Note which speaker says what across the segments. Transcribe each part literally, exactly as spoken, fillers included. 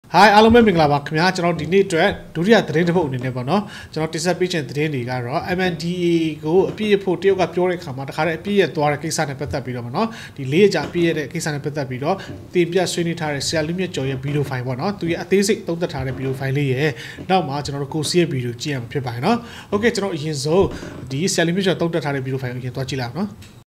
Speaker 1: Hi အားလုံးပဲမင်္ဂလာပါခင်ဗျာကျွန်တော်ဒီနေ့အတွက်ဒုတိယသတင်းတစ်ပုဒ်အနေနဲ့ပေါ့နော်ကျွန်တော်တင်ဆက်ပေးခြင်းသတင်းတွေကတော့ M N D A ကိုအပြည့်အဖို့တရုတ်ကပြောတဲ့အခါမှာတခါတည်းအပြည့်ရသွားတဲ့ကိစ္စနဲ့ပတ်သက်ပြီးတော့ပေါ့နော်ဒီလေးအကြအပြည့်ရတဲ့ကိစ္စနဲ့ပတ်သက်ပြီးတော့တင်ပြဆွေးနွေးထားတဲ့ဆရာလူမြင့်ကျော်ရဲ့ဗီဒီယိုဖိုင်ပေါ့နော်သူရဲ့အသေးစိတ်သုံးသပ်ထားတဲ့ဗီဒီယိုဖိုင်လေးရဲ့နောက်မှာကျွန်တော်တို့ကိုစီရဲ့ဗီဒီယိုကြည့်ရမှာဖြစ်ပါတယ်နော်โอเคကျွန်တော်အရင်ဆုံးဒီဆရာလူမြင့်ကျော်သုံးသပ်ထားတဲ့ဗီဒီယိုဖိုင်ကိုအရင်သွားကြည့်လိုက်အောင်နော်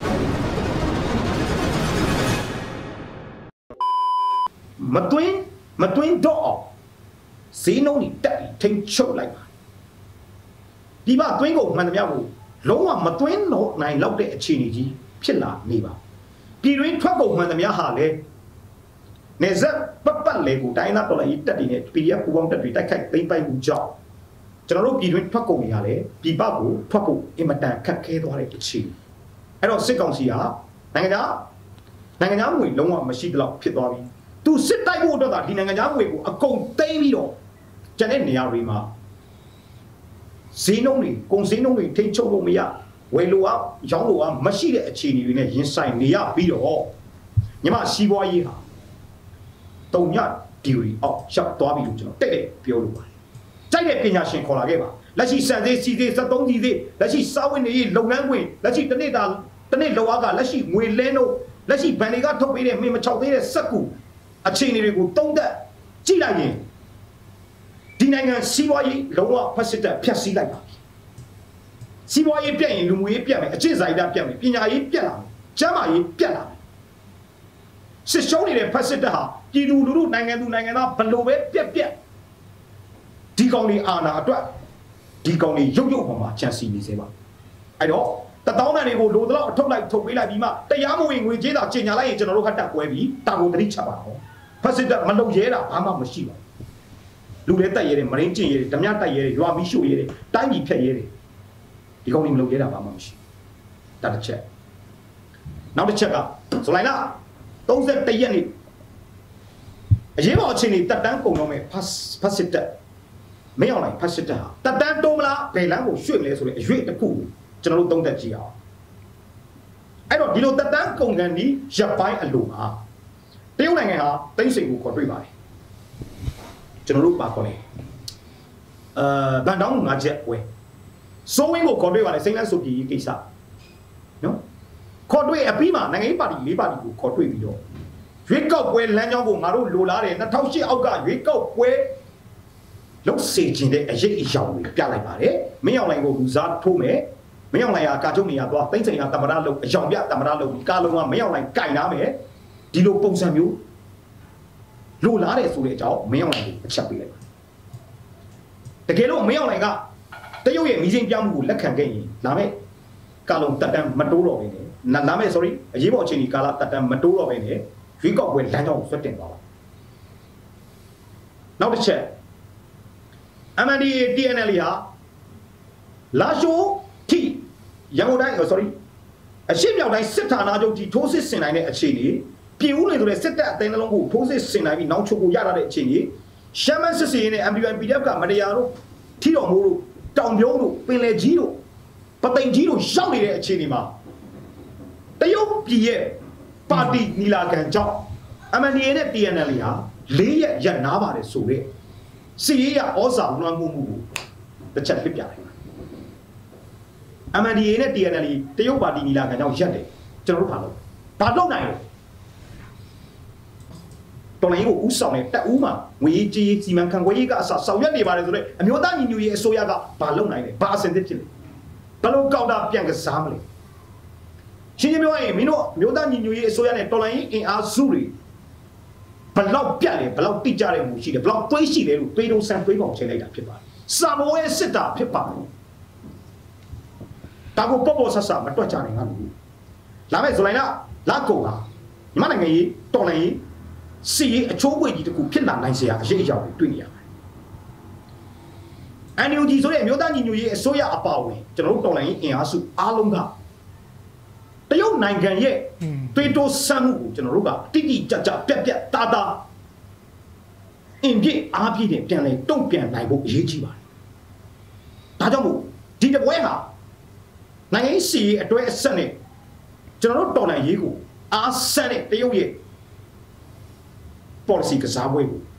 Speaker 2: မတွင်းမတွင်းတော့ဈေးနှုန်းတွေတက်ပြီးထိန်ချုပ်လိုက်ပါဒီမှာတွင်းကုန်မှန်သမျှကိုလုံးဝမတွင်းတော့နိုင်လောက်တဲ့အခြေအနေကြီးဖြစ်လာနေပါပြည်တွင်းထွက်ကုန်မှန်သမျှဟာလေနေဇက်ပတ်ပတ်လေကိုတိုင်းသားတော်လိုက်တက်တည်နေ P D F ပူပေါင်းတက်တွေတိုက်ခိုက်သိမ်းပိုက်မှုကြောင့်ကျွန်တော်တို့ပြည်တွင်းထွက်ကုန်တွေဟာလေပြည်ပကိုထွက်ဖို့အင်မတန်ခက်ခဲသွားတဲ့အခြေအနေအဲ့တော့စစ်ကောင်စီဟာနိုင်ငံသားနိုင်ငံသားငွေလုံးဝမရှိတော့ဖြစ်သွားပြီသူစစ်တိုက်ဖို့အတွက်ဒါဒီနိုင်ငံသားငွေကိုအကုန်သိမ်းပြီးတော့ကျန်တဲ့နေရာတွေမှာဈေးနှုန်းတွေကုန်ဈေးနှုန်းတွေထိန်းချုပ်လို့မရဝယ်လို့အောင်ရောင်းလို့အောင်မရှိတဲ့အခြေအနေတွေနဲ့ရင်ဆိုင်နေရပြီးတော့ညီမစီးပွားရေးဟာတုံညဒီဂရီအောက်ရှောက်သွားပြီလို့ကျွန်တော်တက်တက်ပြောလို့ပါတယ်ကြိုက်တဲ့ပညာရှင်ခေါ်လာခဲ့ပါလက်ရှိစံသေးစီသေးစက်သုံးစီသေးလက်ရှိစားဝင်တွေလုပ်ငန်းခွင်လက်ရှိတနေ့တာတနေ့လောကလက်ရှိငွေလဲလို့လက်ရှိဘဏ်တွေကထုတ်ပေးတဲ့မင်းမချောက်သေးတဲ့စက်ကူအခြေအနေတွေကိုတုံးတက်ကြည့်လိုက်ရင်ဒီနိုင်ငံစီးပွားရေးလုံးဝဖက်စစ်တက်ဖျက်ဆီးလိုက်ပါပြီစီးပွားရေးပြတ်ရင်လူမှုရေးပြတ်မယ်အကျင့်စာရိတ္တပြတ်မယ်ပညာရေးပြတ်လာမယ်ကျန်းမာရေးပြတ်လာမယ်စစ်ရှုံးနေတဲ့ဖက်စစ်တက်ဟာပြည်သူလူထုနိုင်ငံသူနိုင်ငံသားဘလို့ပဲပြက်ပြက်ဒီကောင်တွေအာဏာအတွက်ဒီကောင်တွေရုပ်ရုပ်ပေါ်မှာချန်စီနေစေပါအဲ့တော့တတောင်းတန်တွေကိုလိုတော့အထုတ်လိုက်ထုတ်ပေးလိုက်ပြီးမှတရားမဝင်ငွေကြေးသာကျင်ညာလိုက်ရင်ကျွန်တော်တို့ဟတ်တက်ကွဲပြီးတာကိုတတိချက်ပါတော့ဖက်စစ်တက်မလုံရဲတာဘာမှမရှိပါဘူးလူတွေတက်ရဲတယ်မရင်းကျင်ရဲတယ်ဓမြတက်ရဲတယ်ရွာမီးရှို့ရဲတယ်တိုင်းပြည်ဖျက်ရဲတယ်ဒီကောင်တွေမလုံရဲတာဘာမှမရှိတတစ်ချက်နောက်တစ်ချက်ကဇူလိုင်လသုံးဆယ့်တစ်ရက်နေ့အရေးပေါ်အခြေအနေတက်တန်းကုန်တော့မယ်ဖက်စစ်တက်မင်းအောင်လိုက်ဖက်စစ်တက်ဟာတက်တန်းတိုးမလားဘယ်လမ်းကိုရွှေ့မလဲဆိုတဲ့အရွေ့တစ်ခုကျွန်တော်တို့သုံးသက်ကြည့်အောင်အဲ့တော့ဒီလိုတက်တန်းကုန်ကန်ဒီရပ်ပိုင်းအလိုမှာတရုတ်နိုင်ငံဟာတိမ့်စိန်ကိုခေါ်တွေ့ပါတယ်ကျွန်တော်တို့ပါခေါ်လဲအဲဗန်တောင်းငါချက်ဝဲစိုးဝင်းကိုခေါ်တွေ့ပါတယ်စိန်လန်းစုပြည်ကိစ္စနော်ခေါ်တွေ့အပြီးမှာနိုင်ငံရေးပါတီလေးပါတီကိုခေါ်တွေ့ပြီးတော့ရွေးကောက်ပွဲလမ်းကြောင်းကိုငါတို့လိုလားတယ်၂၀၀၈အောက်ကရွေးကောက်ပွဲလုံးစေခြင်းတဲ့အရေးအယောင်တွေပြလိုက်ပါတယ်မင်းအောင်လိုင်ကိုလူစားထိုးမယ်မင်းအောင်လိုင်ဟာကာချုပ်နေရသွားတိမ့်စိန်ဟာတမရလုံးအယောင်ပြတမရလုံးကာလုံးကမင်းအောင်လိုင်ကင်နာမယ်ဒီလိုပုံစံမျိုးလိုလားတယ်ဆိုတဲ့အကြောင်းမင်းအောင်လိုင်ကိုအချက်ပေးလိုက်ပါတကယ်လို့မင်းအောင်လိုင်ကတရုတ်ရဲ့မီးစင်းပြမှုကိုလက်ခံခဲ့ရင်လာမယ့်ကာလုံးတက်တန်းမတိုးတော့ဘဲနဲ့လာမယ့် sorry အရေးပေါ်အချိန်ကြီးကာလတက်တန်းမတိုးတော့ဘဲနဲ့ရွေးကောက်ပွဲလမ်းကြောင်းကိုဆွတ်တင်သွားပါနောက်တစ်ချက် M N D A T N L ဟာလာရှိုးထိရန်ကုန်တိုင်း sorry အရှိမြောက်တိုင်းစစ်ဌာနချုပ်ကြီးထိုးစစ်ဆင်နိုင်တဲ့အခြေအနေပြည်ဦးလေဆိုတဲ့စစ်တပ်အသိနှလုံးကိုထိုးစစ်ဆင်နိုင်ပြီးနောက်ချုပ်ကိုရတာတဲ့အခြေအနေရှမ်းမစစ်စီရင်နဲ့ M D Y P D F ကမတရားတို့ထီတော်မိုးတို့တောင်ပြုံးတို့ပင်လယ်ကြီးတို့ပသိမ်ကြီးတို့ရောက်နေတဲ့အခြေအနေမှာတရုတ်ပြည်ရဲ့ပါတီနီလာခံကြောင့် M N D A နဲ့ T N L ဟာလေးရက်ရပ်နားပါတယ်ဆိုတဲ့စီရေးရဩဇာလွှမ်းမိုးမှုကိုတစ်ချက်ပြပြတယ်M N D A နဲ့ T N L တရုတ်ပါတီနီလာခံကြောင့်ရက်တယ်ကျွန်တော်တို့ဘာလုပ်ဘာလုပ်နိုင်လဲတော်လိုင်းကိုဥဆောင်တဲ့တက်ဦးမှာငွေကြေးစီမံခန့်ခွဲရေးကအစဆောင်ရွက်နေပါတယ်ဆိုတော့အမျိုးသားညီညွတ်ရေးအစိုးရကဘာလုပ်နိုင်လဲဘာအဆင်သင့်ဖြစ်လဲဘယ်လိုကောက်တာပြန်ကစားမလဲရှင်းရှင်းပြောရရင်မင်းတို့အမျိုးသားညီညွတ်ရေးအစိုးရနဲ့တော်လိုင်းအင်အားစုတွေဘလောက်ပြတ်လဲဘလောက်တိကျတဲ့မှုရှိတယ်ဘလောက်တွေးရှိတယ်လို့တွေးတော့ဆန်တွေးကောင်ချိန်လိုက်တာဖြစ်ပါတယ်စာမိုးရဲ့စစ်တာဖြစ်ပါတယ်ဒါကိုပေါ့ပေါ့ဆဆမတွက်ကြနိုင်ငါလူလာမယ့်ဇူလိုင်လလကုန်ကမြန်မာနိုင်ငံရေးတော်လိုင်းရေးစီရေးအချိုးပွေကြီးတခုဖြစ်လာနိုင်စရာအရေးအယောင်တွေတွေ့နေရပါတယ်။ N U G ဆိုတဲ့အမျိုးသားညီညွတ်ရေးအစိုးရအပါအဝင်ကျွန်တော်တို့တော်လိုင်းရေးအင်အားစုအားလုံးကတရုတ်နိုင်ငံရဲ့တွေးတိုးဆန်းမှုကိုကျွန်တော်တို့ကတိတိကျကျပြက်ပြက်သားသားအင်ပြည့်အားပြည့်နဲ့ပြန်လဲတုံ့ပြန်နိုင်ဖို့အရေးကြီးပါတယ်။ဒါကြောင့်မို့ဒီတပွဲဟာနိုင်ငံရေးစီရေးအတွဲအဆက်နဲ့ကျွန်တော်တို့တော်လိုင်းရေးကိုအားဆက်တဲ့တရုတ်ရဲ့ policy ကစားပွဲကို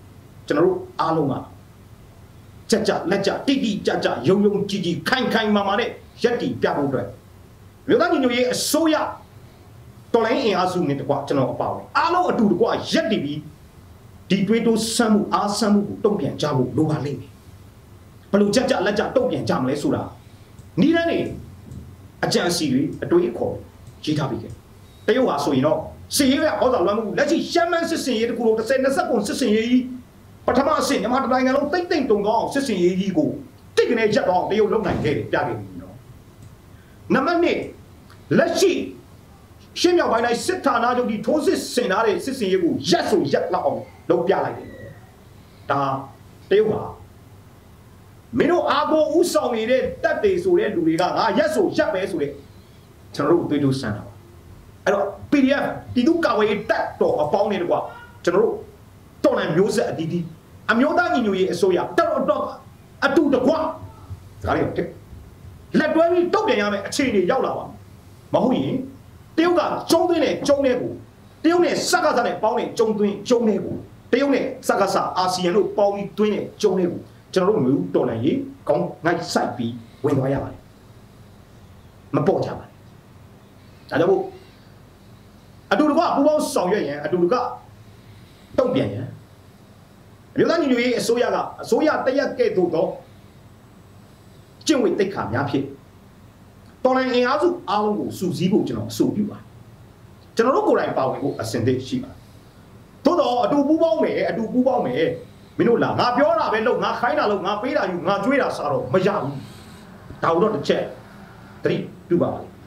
Speaker 2: ကျွန်တော်တို့အားလုံးကကြက်ကြလက်ကြတိတိကြကြယုံယုံကြည်ကြည်ခိုင်ခိုင်မာမာနဲ့ရက်တီပြဖို့အတွက်မြို့သားညီညွတ်ရေးအစိုးရတော်လိုင်းအင်အားစုနဲ့တကွကျွန်တော်အပါဝင်အားလုံးအတူတကွရက်တီပြီးဒီတွေးတိုးဆမ်းမှုအားဆမ်းမှုကိုတုံ့ပြန်ကြဖို့လိုပါလိမ့်မယ်ဘယ်လိုကြက်ကြလက်ကြတုံ့ပြန်ကြမလဲဆိုတာနီးလန်းနေအကြံစီတွေအတွေးအခေါ်ရေးထားပြီးခဲ့တရုတ်ဟာဆိုရင်တော့စီရေးကဩဇာလွှမ်းမှုလက်ရှိရှမ်းမန်းစစ်စင်ရေးတကူလုံးတစ်ဆယ်နှစ်ဆက်ပုံစစ်စင်ရေးပထမအဆင့်မြန်မာတိုင်းနိုင်ငံလုံးတိတ်တိတ်တုံတော့စစ်စင်ရေးကြီးကိုတိတ်ကနေရက်တော့တရုတ်လုံနိုင်ခဲ့တယ်ပြခဲ့ပြီနော်နံပါတ်နှစ်လက်ရှိရှင်းမြောက်ပိုင်းတိုင်းစစ်ဌာနချုပ်ဒီထိုးစစ်ဆင်ထားတဲ့စစ်စင်ရေးကိုရက်ဆိုရက်လောက်အောင်လုပ်ပြလိုက်တယ်ဒါတရုတ်ဟာမင်းတို့အာကိုဥဆောင်နေတဲ့တပ်တွေဆိုတဲ့လူတွေကငါရက်ဆိုရက်ပဲဆိုတဲ့ကျွန်တော်တို့တွေးလို့စမ်းတာအဲ့တော့ P D F ဒီသူကာဝေးတက်တော့အပေါင်းနေတကွာကျွန်တော်တို့တော်လန်မျိုးဆက်အတီးတီးအမျိုးသားညီညွတ်ရေးအစိုးရတော်တော်အတူတကွာဒါလေးတက်လက်တွဲပြီးတုတ်ပြန်ရမယ်အခြေအနေရောက်လာပါမဟုတ်ရင်တရုတ်ကကျုံးသွင်းတဲ့ကျုံးတဲ့ကိုတရုတ်နဲ့စက္ကစနဲ့ပေါင်းတဲ့ကျုံးသွင်းကျုံးတဲ့ကိုတရုတ်နဲ့စက္ကစအာဆီယံတို့ပေါင်းပြီးသွင်းတဲ့ကျုံးတဲ့ကိုကျွန်တော်တို့မျိုးတော်လန်ရေးကောင်းငိုက်ဆိုင်ပြီးဝင်သွားရပါတယ်မပေါ်ကြပါဘူးဒါကြောင့်အတူတကွပူပေါင်းဆောင်ရွက်ရင်အတူတကွတုံ့ပြန်ရင်အမျိုးသားညီညွတ်ရေးအစိုးရကအစိုးရတရက်ကဲ့သို့သောကျင့်ဝတ်တိတ်ခါများဖြစ်တော်လိုင်းအင်အားစုအားလုံးကိုစုစည်းဖို့ကျွန်တော်အဆိုပြုပါကျွန်တော်တို့ကိုယ်တိုင်ပါဝင်ဖို့အစဉ်သင့်ရှိပါသို့တော့အတူပူပေါင်းမယ်အတူပူပေါင်းမယ်မင်းတို့လားငါပြောတာပဲလို့ငါခိုင်းတာလို့ငါပေးတာယူငါကြွေးတာစားတော့မရဘူးဒါတော့တစ်ချက်သတိပြုပါမယ်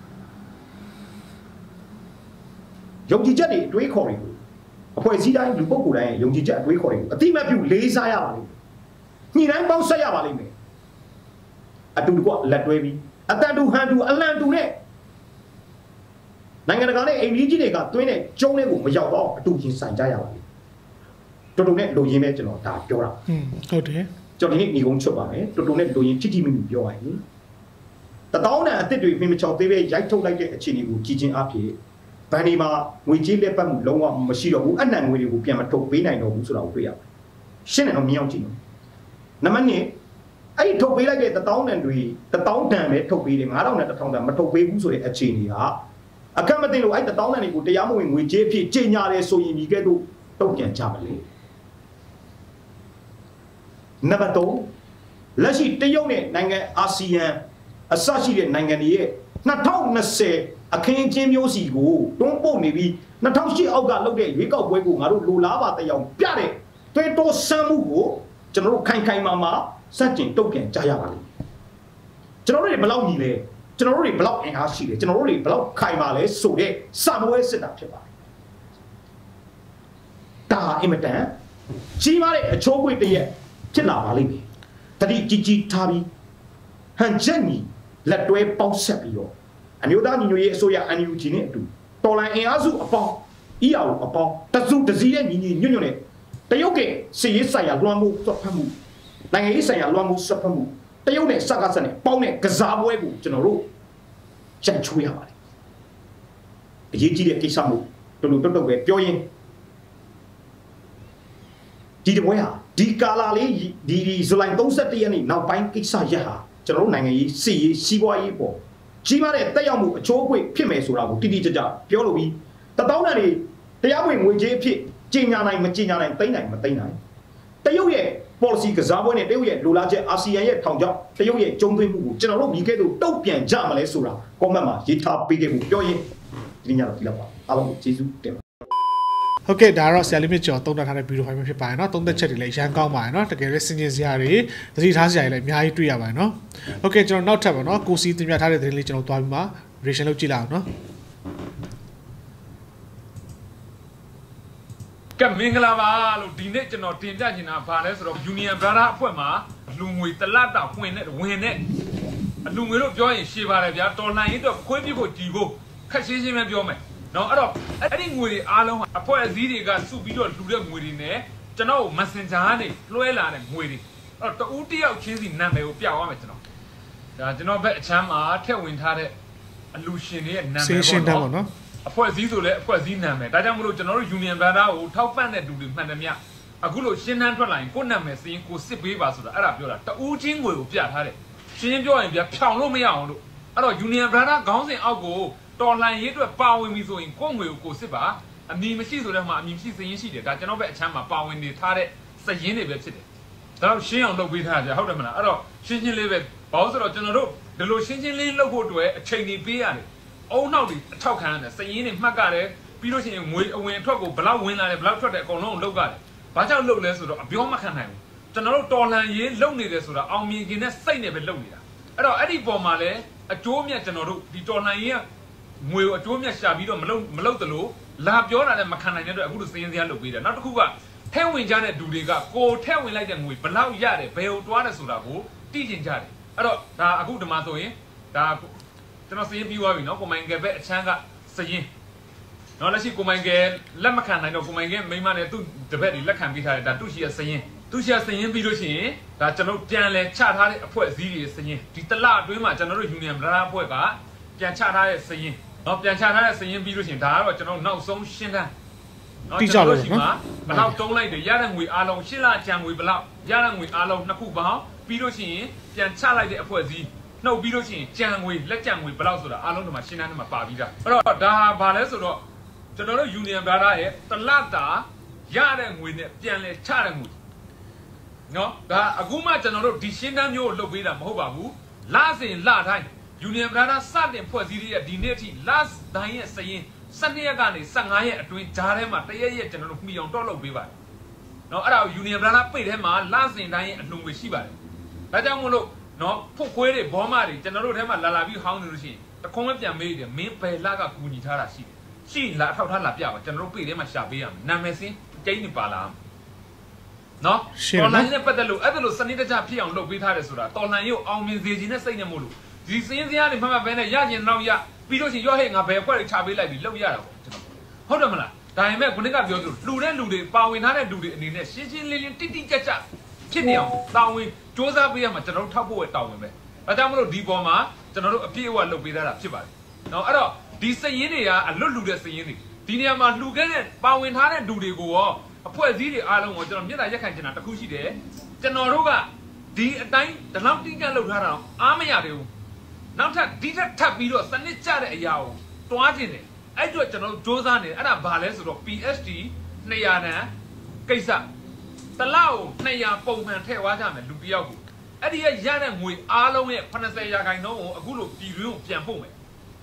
Speaker 2: ယုံကြည်ချက်တွေအတွေးခေါ်တွေကိုအဖွဲ့အစည်းတိုင်းလူပုဂ္ဂိုလ်တိုင်းယုံကြည်ချက်အတွေးခေါ်တွေကိုအတိမတ်ပြုလေးစားရပါလိမ့်မယ်ညှိနှိုင်းပေါင်းဆက်ရပါလိမ့်မယ်အတူတကွလက်တွဲပြီးအတန်တူဟန်တူအလန်တူနဲ့နိုင်ငံတကာနဲ့အိမ်ကြီးကြီးတွေကတွင်းတဲ့ကျုံးတွေကိုမရောက်တော့အတူရင်ဆိုင်ကြရပါလိမ့်တော်တော်နဲ့လူရင်းပဲကျွန်တော်ဒါပြောတာ
Speaker 1: อืมဟုတ်တယ်
Speaker 2: ကျွန်တော်ဒီနေ့ညီကုန်းချွတ်ပါမယ်တော်တော်နဲ့လူရင်းထိထိမိမိပြောရရင်တတောင်းတန်အစ်စ်တွေမိမချောင်သေးပဲရိုက်ထုတ်လိုက်တဲ့အခြေအနေကိုကြည်ချင်းအဖြစ်ဘန်ဒီမှာငွေကြေးလက်ပတ်မှုလုံးဝမရှိတော့ဘူးအနှံငွေတွေကိုပြန်မထုတ်ပေးနိုင်တော့ဘူးဆိုတာကိုတွေ့ရပါတယ်ရှင်းတယ်တော့မြင်အောင်ကြည့်နော်နံပါတ်နှစ်အဲ့ဒီထုတ်ပေးလိုက်တဲ့တတောင်းတန်တွေတတောင်းတန်ပဲထုတ်ပေးတယ်ငါးထောင်နဲ့တစ်ထောင်တန်မထုတ်ပေးဘူးဆိုတဲ့အခြေအနေဟာအခက်မသိလို့အဲ့တတောင်းတန်တွေကိုတရားမဝင်ငွေကြေးအဖြစ်ကြေညာတယ်ဆိုရင်ဒီကဲ့သို့တုံ့ပြန်ကြပါလေနံပါတ်သုံးလက်ရှိတရုတ်နဲ့နိုင်ငံအာဆီယံအစရှိတဲ့နိုင်ငံတွေရဲ့နှစ်ထောင်နှစ်ဆယ်အခင်းချင်းမျိုးစီကိုတွန်းပို့နေပြီးနှစ်ထောင်ရှစ်အောက်ကလုပ်တဲ့ရွေးကောက်ပွဲကိုငါတို့လိုလားပါတယောင်ပြတဲ့တွေးတိုးဆမ်းမှုကိုကျွန်တော်တို့ခိုင်ခိုင်မာမာစတင်တုံ့ပြန်ကြရပါလိမ့်မယ်ကျွန်တော်တို့တွေဘယ်လောက်ညီလဲကျွန်တော်တို့တွေဘယ်လောက်အင်အားရှိလဲကျွန်တော်တို့တွေဘယ်လောက်ခိုင်မာလဲဆိုတဲ့စာမွေးစစ်တာဖြစ်ပါတယ်ဒါအင်မတန်ကြီးမားတဲ့အချိုးကွေ့တရက်ဖြစ်လာပါလိမ့်မယ်တတိကြီးကြီးထားပြီးဟန်ချက်ညီလက်တွဲပေါင်းဆက်ပြီးတော့အမျိုးသားညီညွတ်ရေးအစိုးရ N U G နဲ့အတူတော်လိုင်းအင်အားစုအပေါင်း E R O အပေါင်းတစုတစည်းနဲ့ညီညီညွတ်ညွတ်နဲ့တရုတ်ကစီရေးဆိုင်ရာလွှမ်းမိုးဆွတ်ဖက်မှုနိုင်ငံရေးဆိုင်ရာလွှမ်းမိုးဆွတ်ဖက်မှုတရုတ်နဲ့စကားဆက်နဲ့ပေါင်းတဲ့ကစားပွဲကိုကျွန်တော်တို့ကြံချိုးရပါတယ်အရေးကြီးတဲ့ကိစ္စမျိုးတော်တော်တော်ပဲပြောရင်ဒီတပွဲဟာဒီကာလာလေးဒီဇူလိုင်သုံးဆယ့်တစ်ရက်နေ့နောက်ပိုင်းကိစ္စရက်ဟာကျွန်တော်တို့နိုင်ငံရေးစီရေးစီးပွားရေးပေါ်ကြီးမားတဲ့တက်ရောက်မှုအချိုးအကွေ့ဖြစ်မယ်ဆိုတာကိုတိတိကျကျပြောလို့ပြီးတတောင်းတန်တွေတရားဝင်ငွေကြေးအဖြစ်ကြေညာနိုင်မကြေညာနိုင်သိမ်းနိုင်မသိမ်းနိုင်တရုတ်ရဲ့ policy ကစားပွဲနဲ့တရုတ်ရဲ့လိုလားချက်အာဆီယံရဲ့ထောင်ချောက်တရုတ်ရဲ့ကျုံးသွင်းမှုကိုကျွန်တော်တို့မိခဲ့တို့တုတ်ပြန်ကြမလဲဆိုတာ comment မှာရေးထားပေးခဲ့မှုပြောရင်ဒီညတော့ဒီလောက်ပါအားလုံးကျေးဇူးတင်ပါ
Speaker 1: ဟုတ်ကဲ့ဒါကတော့ဆရာလေးမြင့်ကျော်သုံးသပ်ထားတဲ့ဗီဒီယိုဖိုင်ပဲဖြစ်ပါတယ်เนาะသုံးသပ်ချက်တွေလည်းရမ်းကောင်းပါတယ်เนาะတကယ်လည်းစင်ကြင်စရာတွေသတိထားစရာတွေလည်းအများကြီးတွေ့ရပါတယ်เนาะဟုတ်ကဲ့ကျွန်တော်နောက်ထပ်ပါเนาะကိုစီတင်ပြထားတဲ့သတင်းလေးကျွန်တော်တွားပြီးမှ reaction လုပ်ကြည့်လိုက်အောင်เนาะ
Speaker 3: ကဲမင်္ဂလာပါလို့ဒီနေ့ကျွန်တော်တင်ပြချင်တာဗာလဲဆိုတော့ Union Brother အဖွဲ့မှာလူငွေတလတ်တာဝင်နဲ့ဝင်နဲ့အလူငွေတို့ပြောရင်ရှေ့ပါတယ်ဗျာတော်လှန်ရေးတော့ခွေးပြဖို့ကြည်ဖို့ခက်ရှင်းရှင်းပဲပြောမယ်နော်အဲ့တော့အဲ့ဒီငွေတွေအားလုံးအဖွဲ့အစည်းတွေကစုပြီးတော့လူတဲ့ငွေတွေနဲ့ကျွန်တော် Messenger ကနေလွှဲလာတဲ့ငွေတွေအဲ့တော့တူတယောက်ချင်းစီနာမည်ကိုပြသွားမယ်ကျွန်တော်ဒါကျွန်တော်ဘက်အချမ်းမှာထည့်ဝင်ထားတဲ့အလူရှင်တွေရဲ့နာမည်ပေါ့နော်အဖွဲ့အစည်းဆိုလဲအဖွဲ့အစည်းနာမည်ဒါကြောင့်မလို့ကျွန်တော်တို့ Union Brother ကိုထောက်ပံ့တဲ့လူတွေမှန်တယ်မြအခုလို့ရှင်းတန်းထွက်လာရင်ကိုယ့်နာမည်စရင်ကိုစစ်ပေးပါဆိုတာအဲ့ဒါပြောတာတူးချင်းငွေကိုပြထားတယ်ရှင်းရှင်းပြောရင်ပြဖြောင်လို့မရအောင်လို့အဲ့တော့ Union Brother ခေါင်းစဉ်အောက်ကိုတော်လှန်ရေးအတွက်ပါဝင်ပြီဆိုရင်ကိုယ့်ငွေကိုကိုစစ်ပါအမည်မရှိဆိုတဲ့မှာအမည်မရှိစရင်ရှိတယ်ဒါကျွန်တော်ပဲအချမ်းမှာပါဝင်နေထားတဲ့စရင်တွေပဲဖြစ်တယ်ဒါတော့ရှင်းအောင်လုပ်ပေးထားကြဟုတ်တယ်မလားအဲ့တော့ရှင်းရှင်းလေးပဲဘာလို့ဆိုတော့ကျွန်တော်တို့ဒီလိုရှင်းရှင်းလေးလုပ်ဖို့အတွက်အချိန်ကြီးပေးရတယ်အုံနောက်တွေအထောက်ခံရတယ်စရင်တွေမှတ်ကြတယ်ပြီးလို့ရှိရင်ငွေအဝင်အထွက်ကိုဘလောက်ဝင်လာတယ်ဘလောက်ထွက်တယ်အကုန်လုံးကိုလုပ်ကြတယ်ဘာကြောင့်လုပ်လဲဆိုတော့အပြောမခံနိုင်ဘူးကျွန်တော်တို့တော်လှန်ရေးလုပ်နေတယ်ဆိုတာအောင်မြင်ခြင်းနဲ့စိတ်နဲ့ပဲလုပ်နေတာအဲ့တော့အဲ့ဒီပုံမှာလည်းအကျိုးမြတ်ကျွန်တော်တို့ဒီတော်လှန်ရေးကငွေကိုအကျိုးမြတ်ရှာပြီးတော့မလုပ်မလုပ်သလိုလာပြောတာလည်းမခံနိုင်တဲ့အတွက်အခုလိုစင်းစရာလုပ်ပေးတယ်နောက်တစ်ခုကထဲဝင်ကြတဲ့လူတွေကကိုထဲဝင်လိုက်တဲ့ငွေဘလောက်ရတယ်ဘယ်ကိုတွားတယ်ဆိုတာကိုသိကျင်ကြတယ်အဲ့တော့ဒါအခုဒီမှာဆိုရင်ဒါကျွန်တော်စရင်ပြီးသွားပြီနော်ကိုမိုင်ကယ်ပဲအချမ်းကစရင်နော်လက်ရှိကိုမိုင်ကယ်လက်မခံနိုင်တော့ကိုမိုင်ကယ်မိမနဲ့သူ့တပည့်တွေလက်ခံပြီးထားတယ်ဒါသူ့ရှိရစရင်သူ့ရှိရစရင်ပြီးလို့ရှိရင်ဒါကျွန်တော်ပြန်လဲချထားတဲ့အဖွဲ့အစည်းတွေစရင်ဒီတလအတွင်းမှာကျွန်တော်တို့ Union Brother အဖွဲ့ကပြန်ချထားတဲ့စရင်နော်ပြန်ချထားတဲ့စရင်ပြီးလို့ရှိရင်ဒါကတော့ကျွန်တော်နောက်ဆုံးရှင်းတန်းနော်ကျွန်တော်တို့ရှိမှာဘလောက်တုံးလိုက်တယ်ရတဲ့ငွေအားလုံးရှင်းလာကြံငွေဘလောက်ရတဲ့ငွေအားလုံးနှစ်ခုပေါင်းပြီးလို့ရှိရင်ပြန်ချလိုက်တဲ့အဖွဲ့အစည်းနှုတ်ပြီးလို့ရှိရင်ကြံငွေလက်ကြံငွေဘလောက်ဆိုတာအားလုံးဒီမှာရှင်းတန်းထဲမှာပါပြီးသားအဲ့တော့ဒါဟာဘာလဲဆိုတော့ကျွန်တော်တို့ Union Brother ရဲ့တလတာရတဲ့ငွေနဲ့ပြန်လဲချတဲ့ငွေနော်ဒါအခုမှကျွန်တော်တို့ဒီရှင်းတန်းမျိုးကိုလုပ်ပေးတာမဟုတ်ပါဘူးလစဉ်လတိုင်း Union Brother စတင်ဖွဲ့စည်းရဲ့ဒီနေ့အထိ last တိုင်းရဲ့စရင်စနေရက်ကနေဆယ့်ငါးရက်အတွင်းဂျားထဲမှာတရက်ရက်ကျွန်တော်တို့မှီအောင်တော့လုပ်ပေးပါတယ်နော်အဲ့ဒါကို Union Brother ပိတ်ထဲမှာလစဉ်တိုင်းရဲ့အလှငွေရှိပါတယ်ဒါကြောင့်မို့လို့နော်ဖုတ်ခွေးတွေဘောမတွေကျွန်တော်တို့ထဲမှာလာလာပြီးဟောင်းနေလို့ရှိရင်တခုံးမပြန်မေးတယ်မင်းဘယ်လကကူညီထားတာရှိတယ်ရှိလာထောက်ထားလာပြပါကျွန်တော်တို့ပိတ်ထဲမှာရှာပေးရမယ်နာမည်စင်းကျင်းနေပါလားနော်တော်လှန်ရေးနဲ့ပတ်သက်လို့အဲ့ဒါလို့စနစ်တကျဖြစ်အောင်လုပ်ပေးထားတယ်ဆိုတာတော်လှန်ရေးကိုအောင်မြင်စေခြင်းနဲ့စိတ်နဲ့မို့လို့ဒီစင်းစရာတွေမှတ်မှတ်ပဲနဲ့ရကျင်တော့ရပြီးလို့ရှိရင်ရောဟဲ့ငါဘယ်ခွက်တွေချပေးလိုက်ပြီးလုပ်ရတာပေါ့ကျွန်တော်ဟုတ်တယ်မလားဒါပေမဲ့ခုနကပြောသလိုလှူတဲ့လူတွေပါဝင်ထားတဲ့လူတွေအနေနဲ့ရှင်းရှင်းလင်းလင်းတိတိကျကျဖြစ်နေအောင်တာဝန်စ조사ပေးရမှာကျွန်တော်တို့ထောက်ဖို့ရဲ့တာဝန်ပဲဒါကြောင့်မလို့ဒီပေါ်မှာကျွန်တော်တို့အပြည့်အဝလုပ်ပေးထားတာဖြစ်ပါတယ်နော်အဲ့တော့ဒီစရင်တွေကအလွတ်လှူတဲ့စရင်တွေဒီနေရာမှာလှူခဲ့တဲ့ပါဝင်ထားတဲ့လူတွေကိုရောအဖွဲ့အစည်းတွေအားလုံးကိုကျွန်တော်မြစ်တာရက်ခံချင်တာတစ်ခုရှိတယ်ကျွန်တော်တို့ကဒီအတိုင်းဒီလောက်တိကျလုပ်ထားတာအားမရသေးဘူးနောက်ထပ်ဒီထက်ထပ်ပြီးတော့စနစ်ကျတဲ့အရာကိုတွားတင်တယ်အဲ့အတွက်ကျွန်တော်တို့စ조사နေအဲ့ဒါဘာလဲဆိုတော့ P S D နှစ်ရာတန်ကိစ္စတလောက်နှစ်ရာပုံမှန်ထည့်သွားကြမယ်လူတစ်ယောက်ကိုအဲ့ဒီရရတဲ့ငွေအားလုံးရဲ့eightyရာခိုင်နှုန်းကိုအခုလိုပြည်တွင်းကိုပြန်ပို့မယ်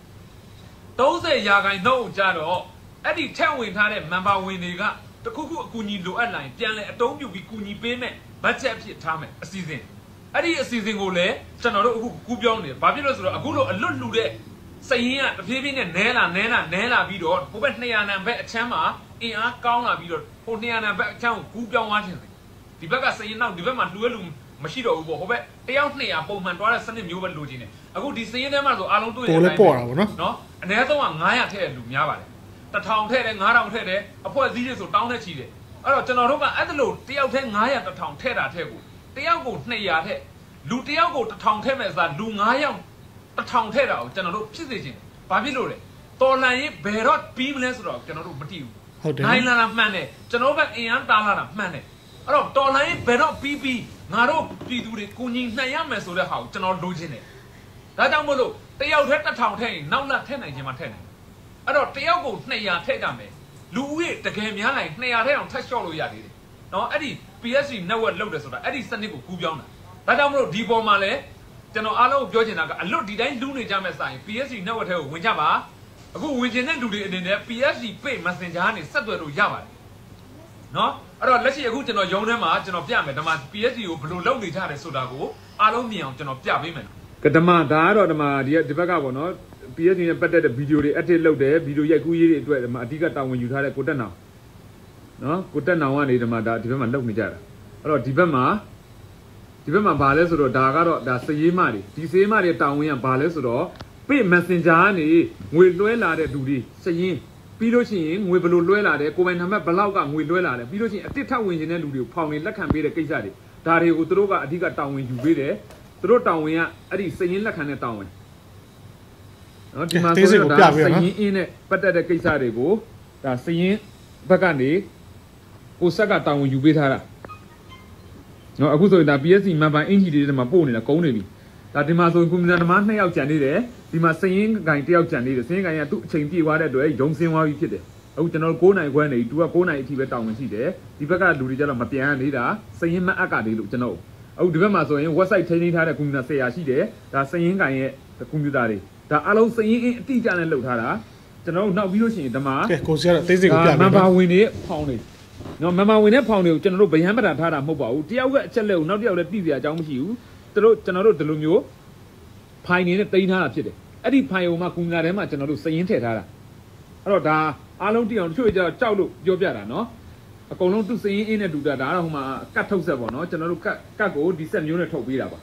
Speaker 3: thirtyရာခိုင်နှုန်းကိုကြတော့အဲ့ဒီထက်ဝင်ထားတဲ့ member ဝင်တွေကတခုခုအကူအညီလိုအပ်လာရင်ပြန်လဲအတုံးပြုပြီးကူညီပေးမယ် budget အဖြစ်ထားမယ်အစီအစဉ်အဲ့ဒီအစီအစဉ်ကိုလည်းကျွန်တော်တို့အခုကူးပြောင်းနေတယ်ဘာဖြစ်လို့ဆိုတော့အခုလိုအလွတ်လှူတဲ့စရင်ကတဖြည်းဖြည်းနဲ့နဲလာနဲလာနဲလာပြီးတော့ဟိုဘက်two hundredနံဘက်အချမ်းမှာအင်အားကောင်းလာပြီးတော့ဟိုtwo hundredနံဘက်အချမ်းကိုကူးပြောင်းသွားခြင်းဒီဘက်ကစရင်နောက်ဒီဘက်မှာလှူရလူမရှိတော့ဘူးပေါ့ဟိုဘက်တယောက်two hundredပုံမှန်တွားတဲ့စနစ်မျိုးပဲလိုချင်တယ်အခုဒီစရင်ထဲမှာဆိုအားလုံးတွေ့ရတယ်
Speaker 1: ပေါ်တာပေါ့နော်
Speaker 3: နော်အနည်းဆုံးကnine hundredထည့်လူများပါတယ်one thousandထည့်တယ်five thousandထည့်တယ်အဖွဲ့အစည်းတွေဆိုတောင်းတဲ့ချီတယ်အဲ့တော့ကျွန်တော်တို့ကအဲ့ဒါလို့တယောက်ထဲnine hundred one thousandထည့်တာထည့်ကိုတယောက်ကိုtwo hundredထည့်လူတယောက်ကိုone thousandထည့်မဲ့စားလူnineယောက်one thousandထည့်တာကိုကျွန်တော်တို့ဖြစ်စေချင်ဘာဖြစ်လို့လဲတော်လန်ရေးဘယ်တော့ပြီးမလဲဆိုတော့ကျွန်တော်တို့မသိဘူး
Speaker 1: ဟုတ်တယ်
Speaker 3: နိုင်လာတာမှန်တယ်ကျွန်တော်ကအင်အားတားလာတာမှန်တယ်အဲ့တော့တော်လန်ရေးဘယ်တော့ပြီးပြီးငါတို့ပြည်သူတွေကိုညီနှံ့ရမယ်ဆိုတဲ့ဟာကိုကျွန်တော်လိုချင်တယ်ဒါကြောင့်မို့လို့တယောက်ထဲone thousandထည့်ရင်နောက်လက်ထည့်နိုင်ခြင်းမထည့်နိုင်အဲ့တော့တယောက်ကိုtwo hundredထည့်ကြမယ်လူဦးရေတကယ်များလိုက်two hundredထည့်အောင်ထပ်လျှော့လို့ရသေးတယ်နော်အဲ့ဒီ P S D network လုပ်တယ်ဆိုတာအဲ့ဒီစနစ်ကိုကူးပြောင်းတာဒါကြောင့်မို့လို့ဒီပေါ်မှာလဲကျွန်တော်အားလုံးကိုပြောချင်တာကအလွတ်ဒီတိုင်းလူနေကြမဲ့စာရင် P S D network ထဲကိုဝင်ကြပါအခုဝင်ချင်တဲ့လူတွေအနေနဲ့ P S D page messenger ကနေဆက်သွယ်လို့ရပါတယ်နော်အဲ့တော့လက်ရှိအခုကျွန်တော်ရုံးထဲမှာကျွန်တော်ပြမယ်ဒီမှာ P S D ကိုဘယ်လိုလုပ်နေကြတယ်ဆိုတာကိုအားလုံးမြင်အောင်ကျွန်တော်ပြပေးမယ်ကဓမ္မဒါကတော့ဒီမှာဒီဒီဘက်ကပေါ့နော် P S D နဲ့ပတ်သက်တဲ့ဗီဒီယိုတွေ edit လုပ်တယ်ဗီဒီယိုရိုက်ကူးရေးတွေအတွက်ဒီမှာအဓိကတာဝန်ယူထားတဲ့ကိုတက်နောင်နော်ကိုတက်နောင်ကနေဒီမှာဒါဒီဘက်မှာလုပ်နေကြတာအဲ့တော့ဒီဘက်မှာဒီဘက်မှာဘာလဲဆိုတော့ဒါကတော့ဒါစရေးမတွေဒီစရေးမတွေတာဝန်ကဘာလဲဆိုတော့ page messenger ကနေငွေလွှဲလာတဲ့လူတွေစရင်ပြီးလို့ရှိရင်ငွေဘယ်လိုလွှဲလာတယ်ကိုယ်ပိုင်နံပါတ်ဘယ်လောက်ကငွေလွှဲလာတယ်ပြီးလို့ရှိရင်အတစ်ထပ်ဝင်နေတဲ့လူတွေကိုဖောင်နေလက်ခံပေးတဲ့ကိစ္စတွေဒါတွေကိုသူတို့ကအဓိကတာဝန်ယူပေးတယ်သူတို့တာဝန်ကအဲ့ဒီစရင်လက်ခံတဲ့တာဝန်နော်ဒီမှာဆိုတော့ဒါစရင်အင်းနဲ့ပတ်သက်တဲ့ကိစ္စတွေကိုဒါစရင်ဘက်ကနေကိုဆက်ကတောင်းဝင်ယူပေးထားတာနော်အခုဆိုရင်ဒါ P S C မှန်ပိုင်အင်ဂျီတွေထဲမှာပို့နေတာကုန်းနေပြီဒါဒီမှာဆိုရင်ကွန်ပျူတာသမားနှစ်ယောက်ကျန်နေတယ်ဒီမှာစရင်ဂိုင်တစ်ယောက်ကျန်နေတယ်စရင်ဂိုင်ကသူ့အချိန်ပြည့်သွားတဲ့အတွက်ရုံစင်းသွားပြီဖြစ်တယ်အခုကျွန်တော်တို့9နိုင်ခွဲနေသူက9နိုင်အထိပဲတောင်းဝင်ရှိတယ်ဒီဘက်ကလူတွေကျတော့မပြန်နေတာစရင်မအပ်ကလေးလို့ကျွန်တော်အခုဒီဘက်မှာဆိုရင် website ထိန်းသိမ်းထားတဲ့ကွန်ပျူတာဆယ်ရာရှိတယ်ဒါစရင်ဂိုင်ရဲ့ကွန်ပျူတာတွေဒါအလုံးစရင်အတိအကျနဲ့လုပ်ထားတာကျွန်တော်တို့နောက်ပြီးလို့ရှိရင်ဒီမှာ
Speaker 1: ကဲကိုစီကတော့အသေးစိတ်ကိုပြမယ်
Speaker 3: မန်ပါဝင်နေဖောင်းနေနော်မန်ပါဝင်တဲ့ဖောင်းတွေကိုကျွန်တော်တို့ဗယံပတာထားတာမဟုတ်ပါဘူးတယောက်ကအချက်လက်ကိုနောက်တစ်ယောက်လည်းသိစရာအကြောင်းမရှိဘူးသူတို့ကျွန်တော်တို့ဒီလိုမျိုးဖိုင်နေနဲ့တင်ထားတာဖြစ်တယ်အဲ့ဒီဖိုင်ကိုမှကွန်ပျူတာထဲမှာကျွန်တော်တို့စရင်ထည့်ထားတာအဲ့တော့ဒါအားလုံးတိအောင်တချို့ကျတော့ကြောက်လို့ပြောပြတာနော်အကုန်လုံးသူစရင်အင်းနဲ့တူတာဒါတော့ဟိုမှာကတ်ထုတ်ဆက်ပေါ့နော်ကျွန်တော်တို့ကတ်ကတ်ကိုဒီဆက်မျိုးနဲ့ထုတ်ပေးတာပါ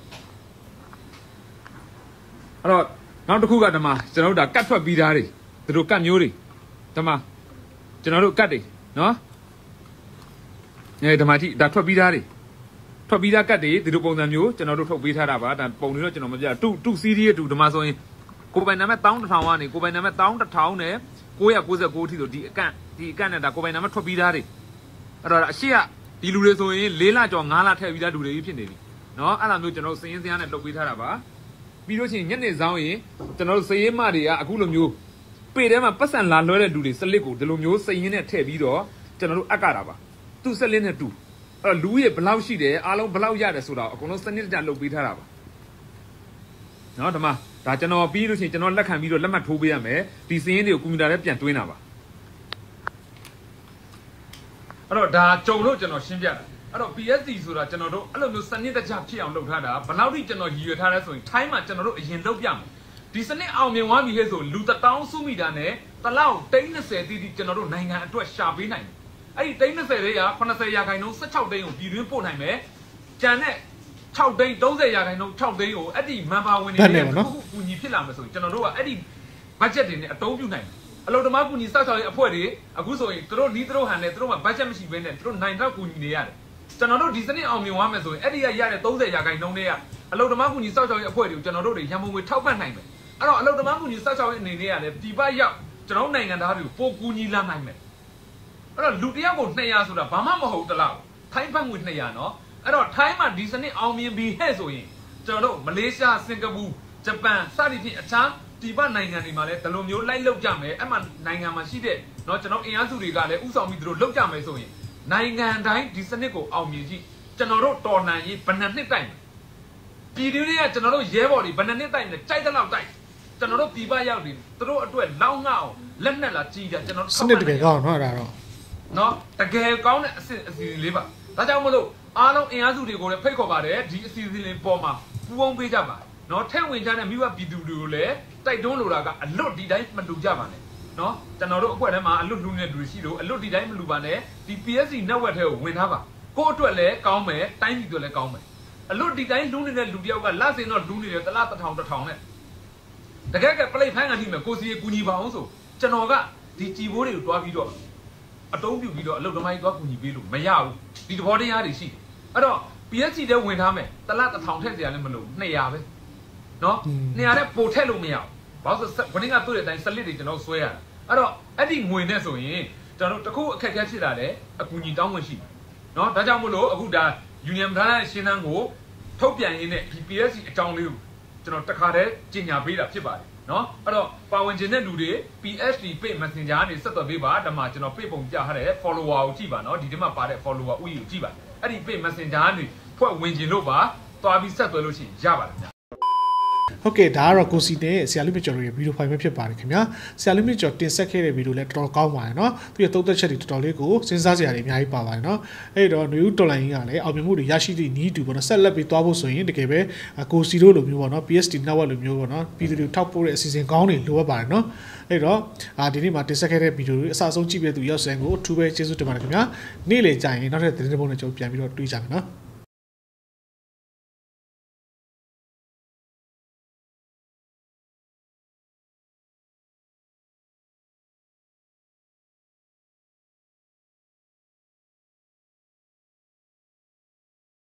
Speaker 3: အဲ့တော့နောက်တစ်ခုကဒီမှာကျွန်တော်တို့ဒါကတ်ထွက်ပြီးသားတွေသူတို့ကတ်မျိုးတွေဒီမှာကျွန်တော်တို့ကတ်တွေနော်အဲဒီမှာကြည့်ဒါထွက်ပြီးသားတွေထွက်ပြီးသားကတ်တွေဒီလိုပုံစံမျိုးကျွန်တော်တို့ထုတ်ပေးထားတာပါဒါပုံတွေတော့ကျွန်တော်မပြတူတူစီးရီးတူဒီမှာဆိုရင်ကိုပိုင်နာမည်တောင်းတစ်ထောင်ကနေကိုပိုင်နာမည်တောင်းတစ်ထောင်နဲ့ကိုးရာကိုးဆယ်ကိုးအထိဆိုဒီအကန့်ဒီအကန့်နဲ့ဒါကိုပိုင်နာမည်ထွက်ပြီးသားတွေအဲ့တော့အရှိကဒီလူတွေဆိုရင်လေးလကျော်ငါးလထည့်ပြီးသားလူတွေဖြစ်နေပြီနော်အဲ့လိုမျိုးကျွန်တော်စည်ရင်းစရာနဲ့လုပ်ပေးထားတာပါပြီးလို့ရှိရင်ညနေဆောင်ရင်ကျွန်တော်တို့စည်ရင်းမတွေကအခုလိုမျိုးပေထဲမှာပတ်စံလာလွှဲတဲ့လူတွေစလစ်ကိုဒီလိုမျိုးစည်ရင်းနဲ့ထည့်ပြီးတော့ကျွန်တော်တို့အပ်ကြတာပါသူ့စလစ်နဲ့တူအဲ့တော့လူရဲ့ဘလောက်ရှိတယ်အားလုံးဘလောက်ရတယ်ဆိုတော့အကုန်လုံးစနစ်တကျလုပ်ပေးထားတာပါနော်ဒီမှာဒါကျွန်တော်ပြီးလို့ရှိရင်ကျွန်တော်လက်ခံပြီးတော့လက်မှတ်ထိုးပေးရမယ်ဒီစည်ရင်းတွေကိုကွန်ပျူတာထဲပြန်တွင်းတာပါအဲ့တော့ဒါကြုံလို့ကျွန်တော်ရှင်းပြတာအဲ့တော့ P S C ဆိုတာကျွန်တော်တို့အဲ့လိုမျိုးစနစ်တကျဖြစ်အောင်လုပ်ထားတာဘယ်လောက်ထိကျွန်တော်ရည်ရွယ်ထားလဲဆိုရင်ထိုင်းမှာကျွန်တော်တို့အရင်လုပ်ပြမယ်ဒီစနစ်အောင်မြင်သွားပြီဟဲ့ဆိုလူတစ်တောင်းစုမိတာနဲ့တလောက်တိန်း၂၀တီးတီးကျွန်တော်တို့နိုင်ငံအတွက်ရှာပေးနိုင်တယ်အဲ့ဒီတိန်း၂၀တွေက၇၀ရာခိုင်နှုန်း၁၆တိန်းကိုပြည်တွင်းပို့နိုင်မယ်ကျန်တဲ့၆တိန်း၃၀ရာခိုင်နှုန်း၆တိန်းကိုအဲ့ဒီမန်ပါဝင်တွေနဲ့အခုကူညီဖြစ်လာမယ်ဆိုရင်ကျွန်တော်တို့ကအဲ့ဒီ budget တွေနဲ့အသုံးပြုနိုင်တယ်အလုပ်သမားကူညီစောင့်ရှောက်ရေးအဖွဲ့တွေအခုဆိုရင်တို့နီးတို့ဟန်နဲ့တို့မှာ budget မရှိဘဲနဲ့တို့နိုင်တော့ကူညီနေရတယ်ကျွန်တော်တို့ဒီစနစ်အောင်မြင်သွားမယ်ဆိုရင်အဲ့ဒီကရတဲ့၃၀ရာခိုင်နှုန်းတွေကအလုပ်သမားကူညီစောင့်ရှောက်ရေးအဖွဲ့တွေကိုကျွန်တော်တို့တွေရန်ပုံငွေထောက်ပံ့နိုင်မယ်အဲ့တော့အလုပ်သမားကူညီစောင့်ရှောက်ရေးအနေနဲ့ကလည်းဒီဘက်ရောက်ကျွန်တော်နိုင်ငံသားတွေကိုပိုကူညီလာနိုင်မယ်အဲ့တော့လူတယောက်ကို၂ရာဆိုတာဘာမှမဟုတ်တလားထိုင်းဘတ်ငွေ၂ရာနော်အဲ့တော့ထိုင်းမှာဒီစနစ်အောင်မြင်ပြီးဟဲ့ဆိုရင်ကျွန်တော်တို့မလေးရှားစင်ကာပူဂျပန်စသဖြင့်အခြားဒီဘက်နိုင်ငံတွေမှာလည်းဒီလိုမျိုးလိုက်လုပ်ကြမယ်အဲ့မှာနိုင်ငံမှာရှိတဲ့เนาะကျွန်တော်အင်အားစုတွေကလည်းဥဆောင်ပြီးသူတို့လုပ်ကြမယ်ဆိုရင်နိုင်ငံတိုင်းဒီစနစ်ကိုအောင်မြင်ကြည့်ကျွန်တော်တို့တော်လှန်ရေးဘယ်နှစ်နှစ်တိုင်ပြည်သူတွေကကျွန်တော်တို့ရဲဘော်တွေဘယ်နှစ်နှစ်တိုင်လဲကြိုက်တဲ့လောက်တိုင်ကျွန်တော်တို့ပြည်ပရောက်နေသူတို့အတွက်လောက်ငှအောင်လက်နဲ့လာကြည်တယ်ကျွန်တော်
Speaker 1: စနစ်တကယ်ကောင်းเนาะအဲ့ဒါတော့
Speaker 3: เนาะတကယ်ကောင်းတဲ့အစီအစီလေးပါဒါကြောင့်မလို့အားလုံးအင်အားစုတွေကိုလည်းဖိတ်ခေါ်ပါတယ်ဒီအစီအစဉ်လေးပေါ်မှာပူးပေါင်းပေးကြပါနော်ထဲဝင်ကြတဲ့မိဘပြည်သူတွေကိုလည်းတိုက်တွန်းလိုတာကအလွတ်ဒီတိုင်းမလူကြပါနဲ့နော်ကျွန်တော်တို့အဖွဲ့ထဲမှာအလွတ်လူနေတဲ့လူတွေရှိလို့အလွတ်ဒီတိုင်းမလူပါနဲ့ဒီ P S C network ထဲကိုဝင်ထားပါကိုယ့်အတွက်လည်းကောင်းမယ်တိုင်းပြည်အတွက်လည်းကောင်းမယ်အလွတ်ဒီတိုင်းလူနေတဲ့လူတယောက်ကလစင်တော့လူနေတယ်တလားတစ်ထောင်တစ်ထောင်နဲ့တကယ်ကပလိတ်ဖိုင်းကထိမယ်ကိုစီကူညီပါအောင်ဆိုကျွန်တော်ကဒီကြည်ဘိုးတွေကိုတွားပြီးတော့အတုံးပြပြီးတော့အလွတ်သမားကြီးတွားကူညီပေးလို့မရဘူးဒီသဘောတရားတွေရှိတယ်အဲ့တော့ P S C ထဲဝင်ထားမယ်တလားတစ်ထောင်ထည့်စရာလည်းမလို၂ရာပဲနော်နေရာနဲ့ပို့ထက်လို့မရဘူးဘာလို့ဆိုခொနည်းကတွေ့တဲ့အတိုင်းစလစ်တွေကျွန်တော်ဆွဲရတာအဲ့တော့အဲ့ဒီငွေနဲ့ဆိုရင်ကျွန်တော်တို့တခုအခက်အခဲဖြစ်လာတယ်အကူအညီတောင်းဝင်ရှိနော်ဒါကြောင့်မို့လို့အခုဒါ Union ဗလာရှင်းတန်းကိုထုတ်ပြန်ရင်းနဲ့ P S C အကြောင်းလေးကိုကျွန်တော်တခါတည်းကြီးညာပေးတာဖြစ်ပါတယ်နော်အဲ့တော့ပါဝင်ခြင်းတဲ့လူတွေ P S D Pay Messenger ကနေဆက်သွယ်ပေးပါဒါမှကျွန်တော် page ပုံပြထားတဲ့ follower ကိုကြည့်ပါနော်ဒီထဲမှာပါတဲ့ follower ဥယျာဉ်ကိုကြည့်ပါအဲ့ဒီ Page Messenger ကနေဖွဲ့ဝင်ခြင်းလို့ပါသွားပြီးဆက်သွယ်လို့ရှိရင်ရပါတယ်ဗျာ
Speaker 1: ဟုတ်ကဲ့ဒါကတော့ကိုစီတဲ့ဆရာလူမြင့်ကျော်တို့ရဲ့ဗီဒီယိုဖိုင်ပဲဖြစ်ပါတယ်ခင်ဗျာဆရာလူမြင့်ကျော်တင်ဆက်ခဲ့တဲ့ဗီဒီယိုလည်းတော်တော်ကောင်းပါတယ်เนาะသူရဲ့သုံးသက်ချက်တွေတော်တော်လေးကိုစဉ်းစားစရာတွေအများကြီးပါပါတယ်เนาะအဲ့တော့ new တော်လိုင်းကလည်းအောင်မြင်မှုတွေရရှိသည့်နီးတူပေါ့เนาะဆက်လက်ပြီးသွားဖို့ဆိုရင်တကယ်ပဲကိုစီတို့လိုမျိုးပေါ့เนาะ P S D network လိုမျိုးပေါ့เนาะပြည်သူတွေထောက်ပို့တဲ့အစီအစဉ်ကောင်းတွေလိုအပ်ပါတယ်เนาะအဲ့တော့အာဒီနေ့မှာတင်ဆက်ခဲ့တဲ့ဗီဒီယိုတွေအစအဆုံးကြည့်ပြတဲ့သူရောက်စံကိုအထူးပဲကျေးဇူးတင်ပါတယ်ခင်ဗျာနေ့လေကြာရင်နောက်ထပ်သတင်းတစ်ပုဒ်နဲ့ကျွန်တော်ပြန်ပြီးတော့တွေ့ကြမယ်เนาะ